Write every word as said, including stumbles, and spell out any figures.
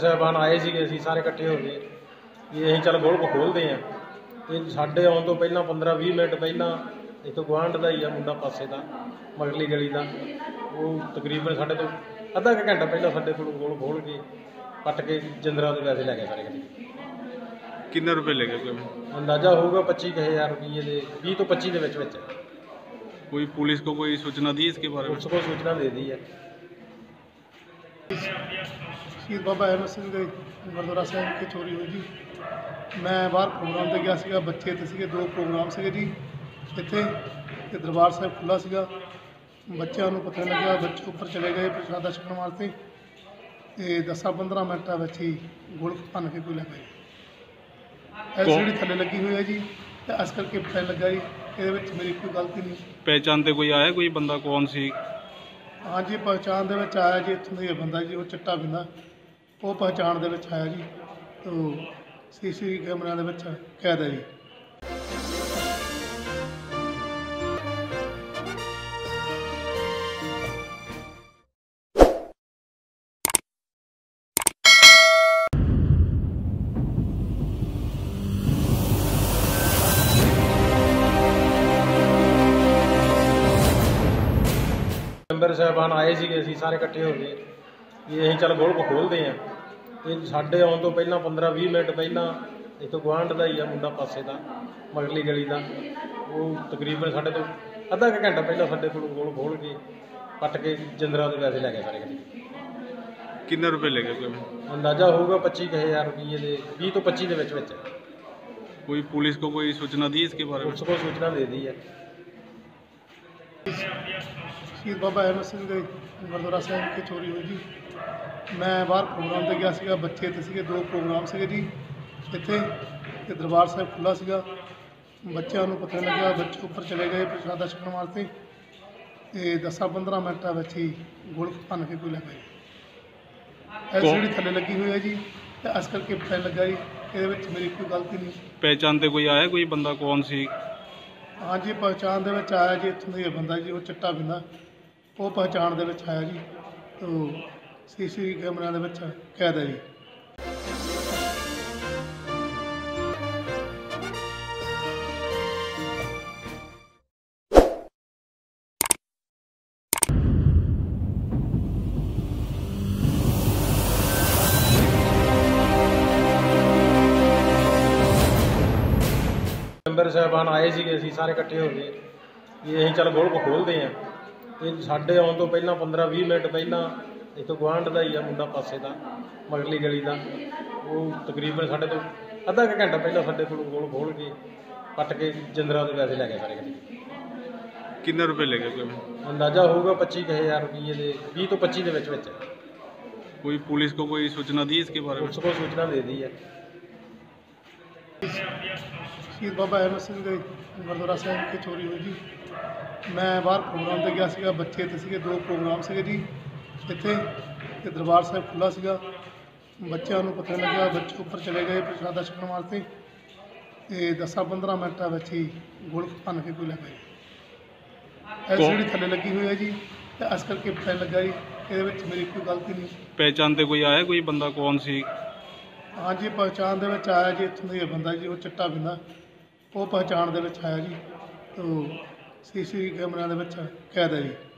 साहबान आए थे, असीं सारे इकट्ठे हो गए भी असीं चल गोल्फ खोलते हैं। तो साढ़े आने तो पहला पंद्रह भी मिनट पहला इतों गुआढ़ का ही है मुंडा पासे का मगरली गली का, वो तकरीबन साढ़े तो अद्धा क घंटा पहला साढ़े को गोल खोल के पट के जिंदरा के पैसे लै गए सारे कट्ठे। किन्ने रुपए ले गए? कोई अंदाजा होगा पच्ची हज़ार रुपये के बीस तो पच्ची के विच विच। कोई पुलिस को कोई सूचना दी इसके बारे में? पुलिस को सूचना दे दी है। शहीद बाबा अहमद सिंह के गुरुद्वारा साहब की चोरी हुई जी। मैं बाहर प्रोग्राम पर गया सीगा, बच्चे तो सीगे, दो प्रोग्राम सीगे जी इत्थे ते दरबार साहब खुला सीगा। बच्चों को पता नहीं लगा, बच्चे ऊपर चले गए प्रसादा छकण वास्ते ते दसा पंद्रह मिनटा में ही गोल्फ भन के कोई लै गए। एलसीडी थले लगी हुई है जी, ते इस करके पता लगा जी ये मेरी कोई गलती नहीं। पहचानते कोई आया कोई बंदा कौन सी? हाँ जी पहचान दे विच आया जी, इत्थों का बंदा जी वो चिट्टा पींदा, वो पहचान दे विच आया जी। तो सी सी कैमरिਆਂ ਦੇ ਵਿੱਚ कैद है जी। मैंबर साहबान आए थे, असीं सारे इकट्ठे हो गए भी असीं चल गोल्फ खोलते हैं। तो साढ़े आने तो पहला पंद्रह भी मिनट पहला इतों गुआढ़ का ही है मुंडा पासे का मगरली गली का, वो तकरीबन साढ़े तो अद्धा क घंटा पहला साढ़े को गोल खोल के पट के जिंदरा के पैसे लै गए सारे कट्ठे। किन्ने रुपए ले गए? कोई अंदाजा होगा पच्ची हज़ार रुपये के बीस तो पच्ची के विच विच। कोई पुलिस को कोई सूचना दी इसके बारे में? पुलिस को सूचना दे दी है। शहीद बाबा अहमद सिंह के गुरुद्वारा साहब की चोरी हुई जी। मैं बाहर प्रोग्राम पर गया सीगा, बच्चे तो सीगे, दो प्रोग्राम सीगे जी इत्थे ते दरबार साहब खुला सीगा। बच्चों को पता नहीं लगा, बच्चे ऊपर चले गए प्रसादा छकण वास्ते ते दसा पंद्रह मिनटा में ही गोल्फ भन के कोई लै गए। एलसीडी थले लगी हुई है जी, ते इस करके पता लगा जी ये मेरी कोई गलती नहीं। पहचानते कोई आया कोई बंदा कौन सी? हाँ जी पहचान दे विच आया जी, इत्थों का बंदा जी वो चिट्टा पींदा, वो पहचान दे विच आया जी। तो सी सी कैमरिਆਂ ਦੇ ਵਿੱਚ कैद है जी। मैंबर साहबान आए थे, असीं सारे इकट्ठे हो गए भी असीं चल गोल्फ खोलते हैं। तो साढ़े आने तो पहला पंद्रह भी मिनट पहला इतों गुआढ़ का ही है मुंडा पासे का मगरली गली का, वो तकरीबन साढ़े तो अद्धा क घंटा पहला साढ़े को गोल खोल के पट के जिंदरा के पैसे लै गए सारे कट्ठे। किन्ने रुपए ले गए? कोई अंदाजा होगा पच्ची हज़ार रुपये के बीस तो पच्ची के विच विच। कोई पुलिस को कोई सूचना दी इसके बारे में? पुलिस को सूचना दे दी है। शहीद बाबा अहमद सिंह के गुरुद्वारा साहब की चोरी हुई जी। मैं बाहर प्रोग्राम पर गया सीगा, बच्चे तो सीगे, दो प्रोग्राम सीगे जी इत्थे ते दरबार साहब खुला सीगा। बच्चों को पता नहीं लगा, बच्चे ऊपर चले गए प्रसादा छकण वास्ते ते दसा पंद्रह मिनटा में ही गोल्फ भन के कोई लै गए। एलसीडी थले लगी हुई है जी, ते इस करके पता लगा जी ये मेरी कोई गलती नहीं। पहचानते कोई आया कोई बंदा कौन सी? हाँ जी पहचान दे विच आया जी, इत्थों का बंदा जी वो चिट्टा पींदा, वो पहचान दे विच आया जी। तो सी सी कैमरिਆਂ ਦੇ ਵਿੱਚ कैद है जी।